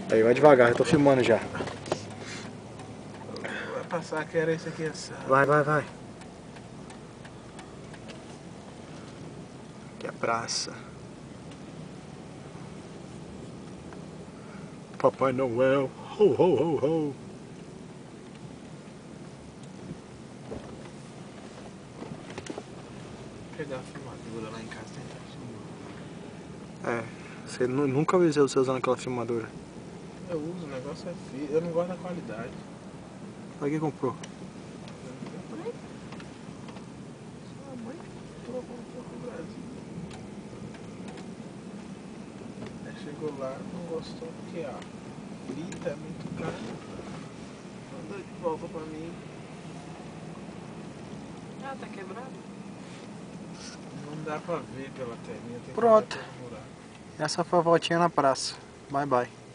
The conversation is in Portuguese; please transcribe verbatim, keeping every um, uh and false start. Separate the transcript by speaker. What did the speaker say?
Speaker 1: Aí, vai devagar, eu tô filmando já.
Speaker 2: Vai passar que era esse aqui essa.
Speaker 1: Vai, vai, vai. Aqui é a praça. Papai Noel, ho, ho, ho, ho.
Speaker 2: Vou pegar a filmadora lá em casa e tentar filmar.
Speaker 1: É, você nu- nunca vi você usando aquela filmadora.
Speaker 2: Eu uso, o negócio é feio. Eu não gosto da qualidade.
Speaker 1: Pra que comprou?
Speaker 2: Comprei. Sua mãe trocou pro Brasil. Aí chegou lá, não gostou porque a fita é muito cara. Mandou de volta pra mim. Ah, tá quebrado? Não dá pra ver pela telinha, tem que
Speaker 1: Pronto.
Speaker 2: olhar pelo buraco.
Speaker 1: Essa foi a voltinha na praça. Bye, bye.